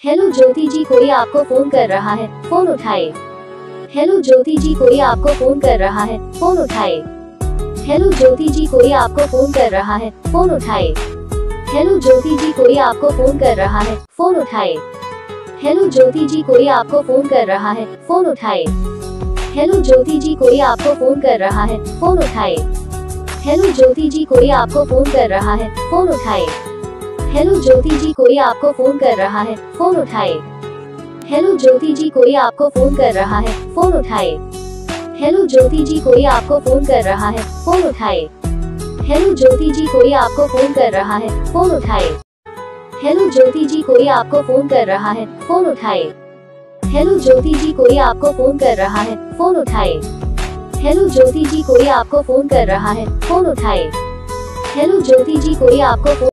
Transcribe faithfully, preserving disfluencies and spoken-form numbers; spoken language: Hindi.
हेलो ज्योति जी, कोई आपको फोन कर रहा है, फोन उठाए। हेलो ज्योति जी, कोई आपको फोन कर रहा है, फोन उठाए। हेलो ज्योति जी, कोई आपको फोन कर रहा है, फोन उठाए। हेलो ज्योति जी, कोई आपको फोन कर रहा है, फोन उठाए। हेलो ज्योति जी, कोई आपको फोन कर रहा है, फोन उठाए। हेलो ज्योति जी, कोई आपको फोन कर रहा है, फोन उठाए। हेलो ज्योति जी, कोई आपको फोन कर रहा है, फोन उठाए। हेलो ज्योति जी, कोई आपको फोन कर रहा है, फोन उठाए। हेलो ज्योति जी, कोई आपको फोन कर रहा है, फोन उठाए। हेलो ज्योति जी, कोई आपको फोन कर रहा है, फोन उठाए। हेलो ज्योति जी, कोई आपको फोन कर रहा है, फोन उठाए। हेलो ज्योति जी, कोई आपको फोन कर रहा है, फोन उठाए। हेलो ज्योति जी, कोई आपको फोन कर रहा है, फोन उठाए। हेलो ज्योति जी, कोई आपको फोन कर रहा है, फोन उठाए। हेलो ज्योति जी, कोई आपको